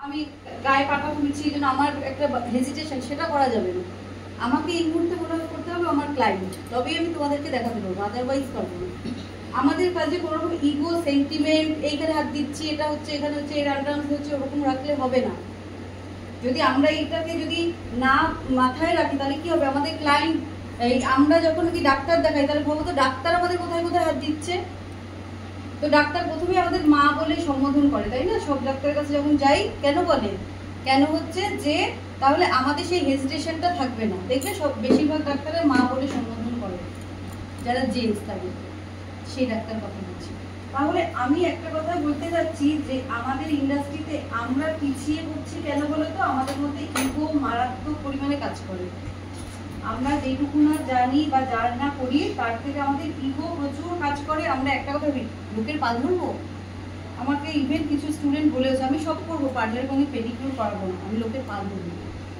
আমি গায়ে পাটা তুলছি, এই জন্য আমার একটা হেজিটেশন, সেটা করা যাবে না। আমাকে এই মুহূর্তে মনে করতে হবে আমার ক্লায়েন্ট, তবেই আমি তোমাদেরকে দেখাতে পারবো, আদারওয়াইজ পারবো না। আমাদের কাজে কোনো রকম ইগো সেন্টিমেন্ট, এইখানে হাত দিচ্ছি, এটা হচ্ছে, এখানে হচ্ছে, এর আন্ডারান্স হচ্ছে, ওরকম রাখলে হবে না। যদি আমরা এইটাকে যদি না মাথায় রাখি তাহলে কি হবে, আমাদের ক্লায়েন্ট, এই আমরা যখন কি ডাক্তার দেখাই তাহলে ভাবো তো ডাক্তার আমাদের কোথায় কোথায় হাত দিচ্ছে। তো ডাক্তার প্রথমে আমাদের মা বলে সম্বোধন করে, তাই না? সব ডাক্তারের কাছে যখন যাই কেন বলে, কেন হচ্ছে যে তাহলে আমাদের সেই হেজিটেশনটা থাকবে না। দেখবে সব বেশিরভাগ ডাক্তারের মা বলে সম্বোধন করে, যারা জেন্টস থাকে, সেই ডাক্তার কথা বলছি। তাহলে আমি একটা কথা বলতে যাচ্ছি যে আমাদের ইন্ডাস্ট্রিতে আমরা পিছিয়ে পড়ছি কেন বলো তো? আমাদের মধ্যে ইগো মারাত্মক পরিমাণে কাজ করে। আমরা যেটুকু না জানি বা যার না করি তার থেকে আমাদের ইগো প্রচুর কাজ করে। আমরা একটা কথা বলি, লোকের পা ধরবো। আমাকে ইভেন কিছু স্টুডেন্ট বলেছে আমি সব করবো, পার্লারে কোনো পেডিকিউর করাবো না, আমি লোকের পা ধরবো।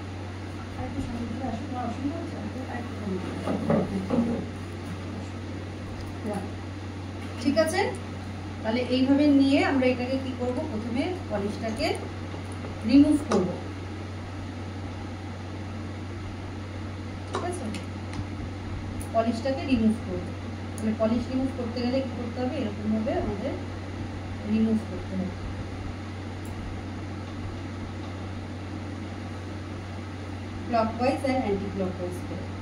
ঠিক আছে, তাহলে এইভাবে নিয়ে আমরা এটাকে কি করব, প্রথমে পলিশটাকে রিমুভ করব। ঠিক আছে, পলিশটাকে রিমুভ করব। তাহলে পলিশ রিমুভ করতে গেলে কি করতে হবে, এরকম ভাবে আমাদের রিমুভ করতে হবে। ক্লকওয়াইজ আর অ্যান্টি ক্লকওয়াইজ করে।